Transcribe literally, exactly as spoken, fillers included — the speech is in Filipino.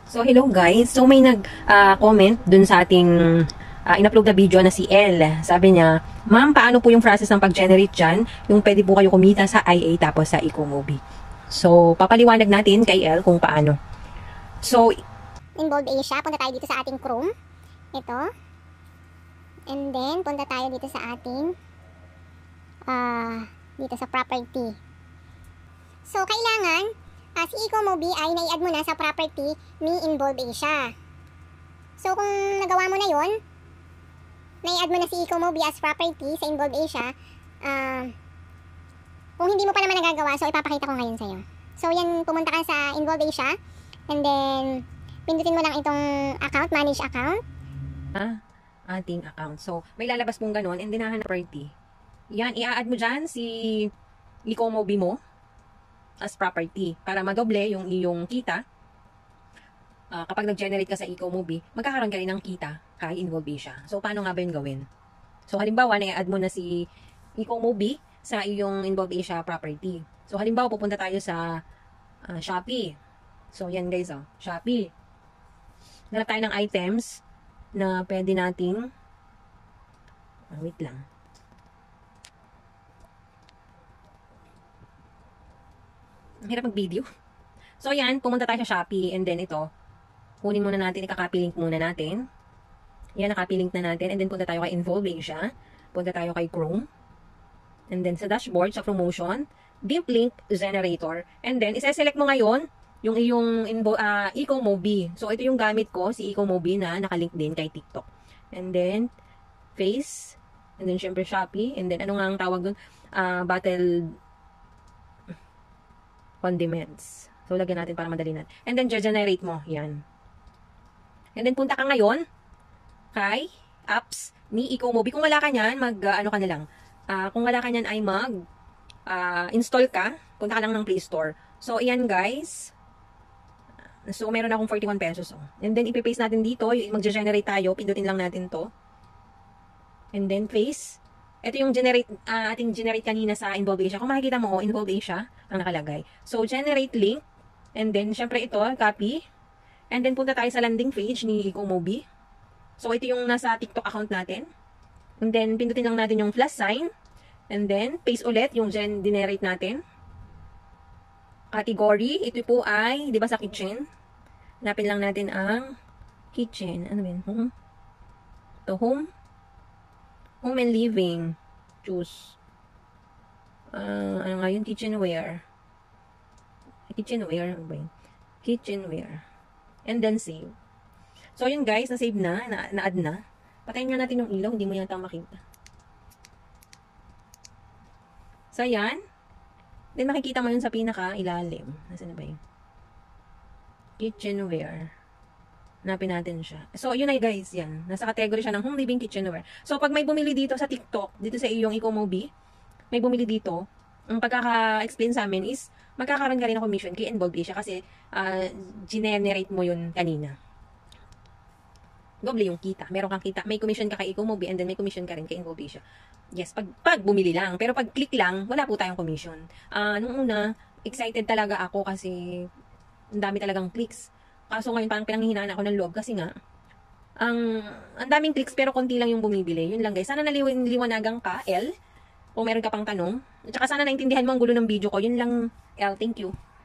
So, hello guys. So, may nag-comment dun sa ating uh, in-upload na video na si L. Sabi niya, ma'am, paano po yung process ng pag-generate dyan? Yung pwede po kayo kumita sa I A tapos sa Ecomobi. So, papaliwanag natin kay L kung paano. So, Involve Asia, punta tayo dito sa ating Chrome. Ito. And then, punta tayo dito sa ating uh, dito sa property. So, kailangan Uh, si Ecomobi ay nai-add mo na sa property ni Involve Asia. So, kung nagawa mo na yon, nai-add mo na si Ecomobi as property sa Involve Asia, uh, kung hindi mo pa naman nagagawa, so ipapakita ko ngayon sa'yo. So, yan, pumunta ka sa Involve Asia, and then, pindutin mo lang itong account, manage account. Ah, ating account. So, may lalabas mong ganun, and then hahanap property. Yan, i-add mo dyan si Ecomobi mo as property para madoble yung iyong kita. Uh, kapag nag-generate ka sa Ecomobi, magkakaroon ka rin ng kita kay Involve Asia. So, paano nga ba yun gawin? So, halimbawa, na-add mo na si Ecomobi sa iyong Involve Asia property. So, halimbawa, pupunta tayo sa uh, Shopee. So, yan guys, oh, Shopee. Hanap tayo ng items na pwede nating uh, wait lang. Ang hirap mag-video. So, yan. Pumunta tayo sa Shopee. And then, ito. Kunin muna natin. Ika-copy link muna natin. Yan, na-copy link na natin. And then, punta tayo kay Involve Asia. Punta tayo kay Chrome. And then, sa dashboard, sa promotion, Deep Link Generator. And then, isa-select mo ngayon yung iyong uh, Ecomobi. So, ito yung gamit ko, si Ecomobi na nakalink din kay TikTok. And then, Face. And then, syempre, Shopee. And then, ano nga ang tawag dun? Uh, battle condiments. So, lagyan natin para madali natin. And then, generate mo. Yan. And then, punta ka ngayon kay apps ni Ecomobi. Kung wala ka niyan, mag, uh, ano ka na lang. Uh, kung wala ka niyan ay mag uh, install ka. Punta ka lang ng Play Store. So, ayan guys. So, meron akong forty-one pesos. Oh. And then, ipipaste natin dito. Mag-generate tayo. Pindutin lang natin to. And then, paste. Ito yung generate, uh, ating generate kanina sa Involve Asia. Kung makikita mo, oh, Involve Asia ang nakalagay. So, generate link. And then, syempre ito, copy. And then, punta tayo sa landing page ni Ecomobi. So, ito yung nasa TikTok account natin. And then, pindutin lang natin yung plus sign. And then, paste ulit yung generate natin. Category, ito po ay, di ba sa kitchen? Hanapin lang natin ang kitchen. Ano ba yun? Home? Ito, home. Home and living. Choose. Uh, ano nga yun? Kitchenware. Kitchenware. Ano ba yun? Kitchenware. And then save. So, yun guys. Na-save na. Na-add na. Patayin nga natin yung ilaw. Hindi mo yata makita. So, yan. Then, makikita mo yun sa pinaka-ilalim. Nasaan na ba yun? Kitchenware. Hanapin natin siya. So, yun ay guys, yan. Nasa category siya ng home living kitchenware. So, pag may bumili dito sa TikTok, dito sa iyong Ecomobi, may bumili dito, ang pagkaka-explain sa amin is, magkakaroon ka rin ng commission kay Involve Asia kasi uh, generate mo yun kanina. Doble yung kita. Meron kang kita. May commission ka kay Ecomobi and then may commission ka rin kay Involve Asia. Yes, pag, pag bumili lang. Pero pag click lang, wala po tayong commission. Uh, nung una, excited talaga ako kasi ang dami talagang clicks. Kaso ngayon parang pinanghihinaan ako ng loob kasi nga ang ang daming clicks pero konti lang yung bumibili. Yun lang guys. Sana naliwanagan ka, L. Kung meron ka pang tanong. At saka sana naintindihan mo ang gulo ng video ko. Yun lang, L. Thank you.